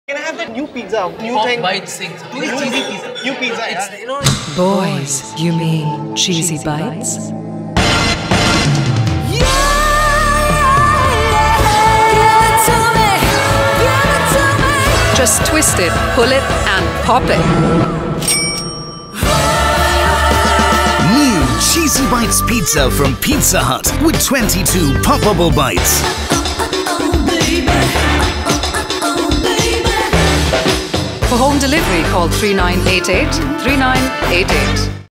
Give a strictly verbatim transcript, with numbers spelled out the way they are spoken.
Can I have that new pizza? New Pop thing. bites things. New cheesy pizza. New pizza. It's, Yeah. you know, Boys, you mean cheesy bites? Just twist it, pull it, and pop it. New Cheesy Bites Pizza from Pizza Hut with twenty-two poppable bites. For home delivery, call three nine eight eight, three nine eight eight.